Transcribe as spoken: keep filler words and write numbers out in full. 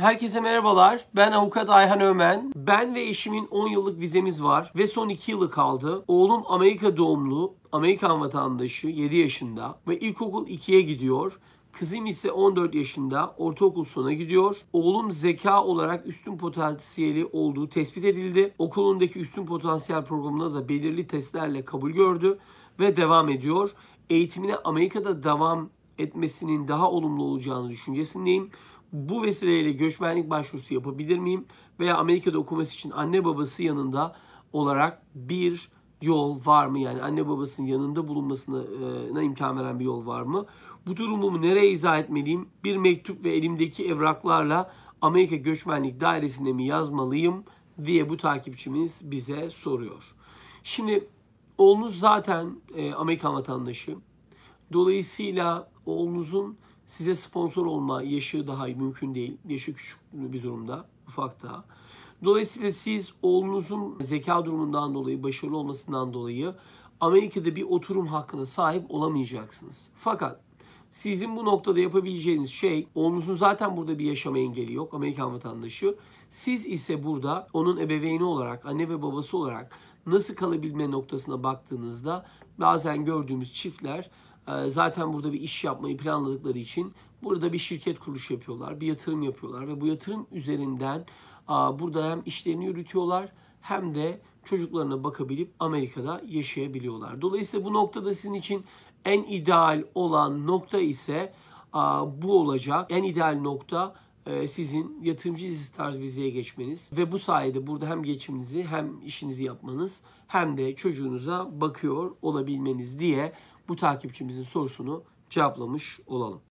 Herkese merhabalar. Ben avukat Ayhan Ömen. Ben ve eşimin on yıllık vizemiz var ve son iki yılı kaldı. Oğlum Amerika doğumlu, Amerikan vatandaşı, yedi yaşında ve ilkokul ikiye gidiyor. Kızım ise on dört yaşında, ortaokul sona gidiyor. Oğlum zeka olarak üstün potansiyeli olduğu tespit edildi. Okulundaki üstün potansiyel programına da belirli testlerle kabul gördü ve devam ediyor. Eğitimine Amerika'da devam etmesinin daha olumlu olacağını düşüncesindeyim. Bu vesileyle göçmenlik başvurusu yapabilir miyim? Veya Amerika'da okuması için anne babası yanında olarak bir yol var mı? Yani anne babasının yanında bulunmasına imkan veren bir yol var mı? Bu durumumu nereye izah etmeliyim? Bir mektup ve elimdeki evraklarla Amerika Göçmenlik Dairesi'ne mi yazmalıyım diye bu takipçimiz bize soruyor. Şimdi oğlunuz zaten Amerikan vatandaşı. Dolayısıyla oğlunuzun size sponsor olma yaşı daha mümkün değil. Yaşı küçük bir durumda, ufak daha. Dolayısıyla siz oğlunuzun zeka durumundan dolayı, başarılı olmasından dolayı Amerika'da bir oturum hakkına sahip olamayacaksınız. Fakat sizin bu noktada yapabileceğiniz şey, oğlunuzun zaten burada bir yaşama engeli yok, Amerikan vatandaşı. Siz ise burada onun ebeveyni olarak, anne ve babası olarak nasıl kalabilme noktasına baktığınızda bazen gördüğümüz çiftler zaten burada bir iş yapmayı planladıkları için burada bir şirket kuruş yapıyorlar, bir yatırım yapıyorlar ve bu yatırım üzerinden burada hem işlerini yürütüyorlar hem de çocuklarına bakabilip Amerika'da yaşayabiliyorlar. Dolayısıyla bu noktada sizin için en ideal olan nokta ise bu olacak. En ideal nokta sizin yatırımcı vizesi tarzı vizeye geçmeniz ve bu sayede burada hem geçiminizi hem işinizi yapmanız hem de çocuğunuza bakıyor olabilmeniz diye bu takipçimizin sorusunu cevaplamış olalım.